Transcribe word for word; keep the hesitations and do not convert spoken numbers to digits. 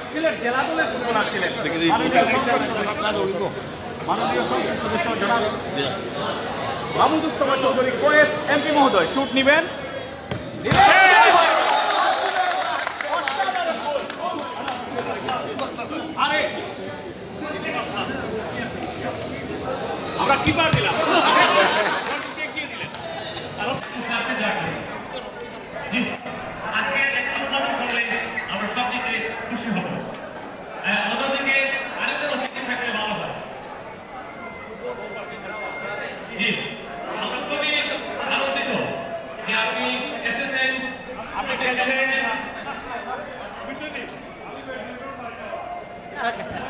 সিলেট জেলা দলের ফুটবলার ছিলেন মাননীয় সংসদ সদস্য জনাব মাহমুদুজ্জামান চৌধুরী কোয়েস এমপি মহোদয় শুট নিবেন। আমরা কিপার দিলাম আজকে একটু উন্নয়ন করলে আমরা সবচেয়ে খুশি হব। অন্যদিকে আরেকটা অতিথি থাকলে ভালো হয়। জি আমরা খুবই আনন্দিত যে আপনি এসেছেন। আপনি